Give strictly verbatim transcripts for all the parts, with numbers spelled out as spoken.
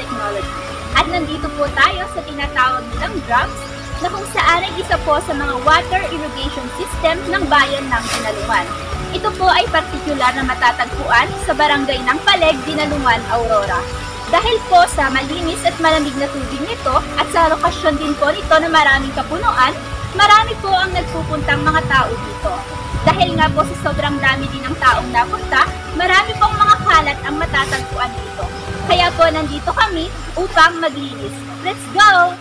Technology. At nandito po tayo sa tinatawag nilang drugs na kung saan ay isa po sa mga water irrigation system ng bayan ng Dinalungan. Ito po ay partikular na matatagpuan sa barangay ng Paleg, Dinalungan, Aurora. Dahil po sa malinis at malamig na tubig nito at sa lokasyon din po nito na maraming kapunuan, marami po ang nagpupuntang mga tao dito. Dahil nga po sa sobrang dami din ng taong napunta, marami pong mga kalat ang matatagpuan dito. Kaya po nandito kami upang maglinis. Let's go!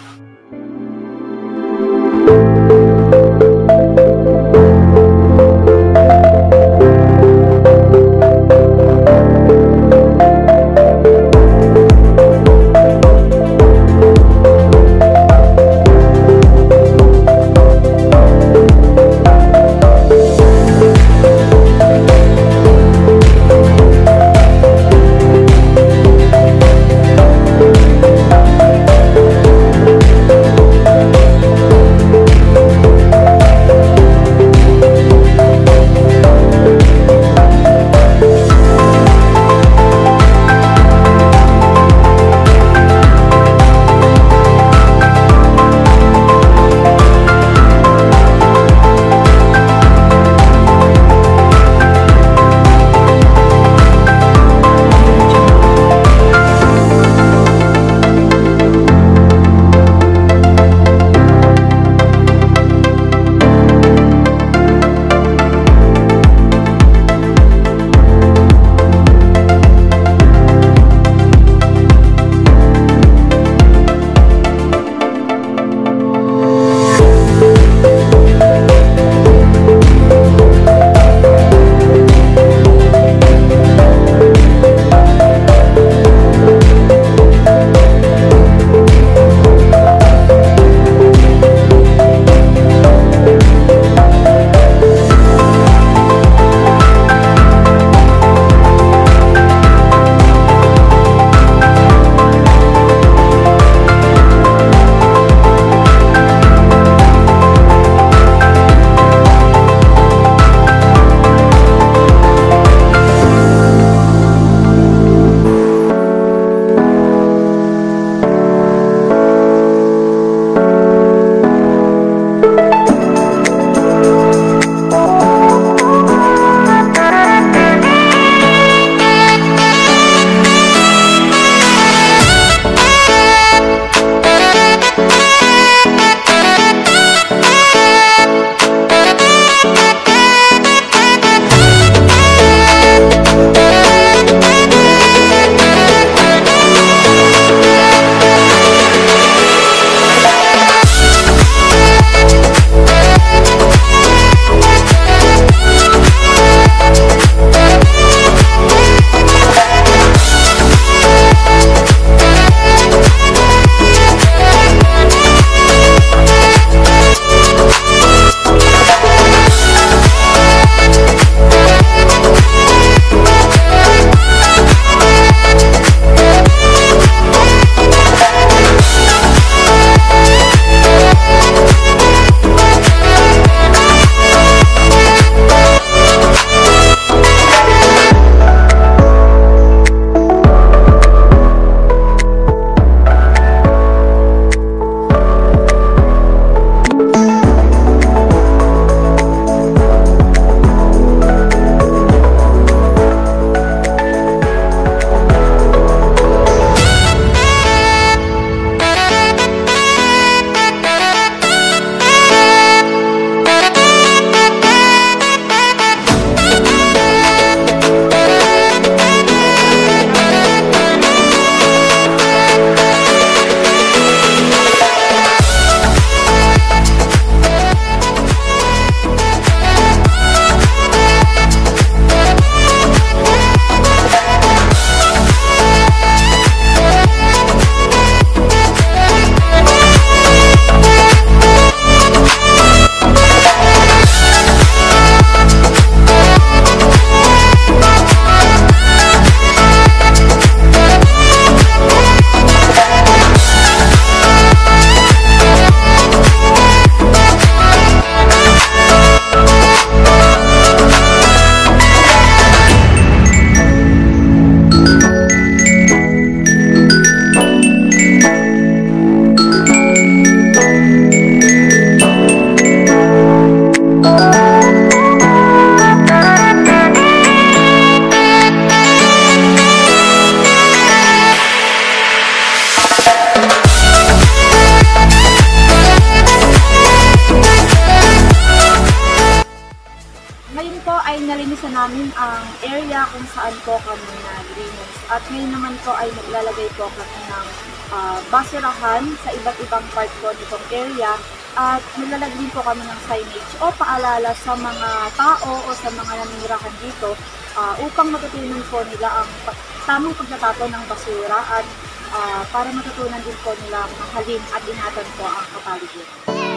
lilinisan namin ang area kung saan po kami naglinis. At ngayon naman po ay maglalagay po kami ng uh, basurahan sa iba't ibang part po nitong area. At maglalagay din po kami ng signage o paalala sa mga tao o sa mga naninirahan dito uh, upang matutunan po nila ang tamang pagtatapon ng basura at uh, para matutunan din po nila mahalin at ingatan po ang kapaligiran.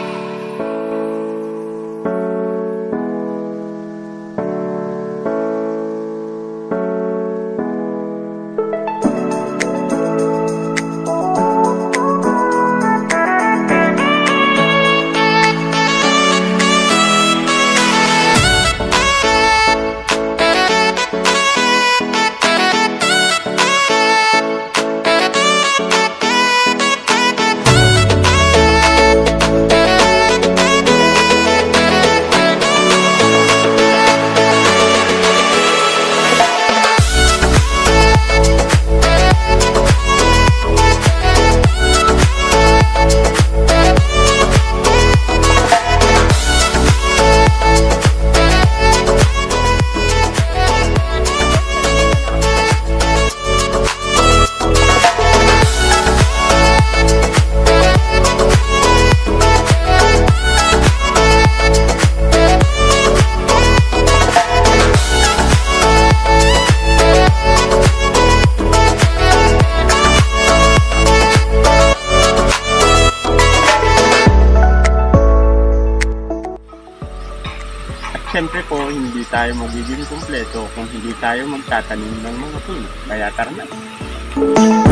Siyempre po, hindi tayo magiging kumpleto kung hindi tayo magtatanim ng mga puno. Kaya tara na!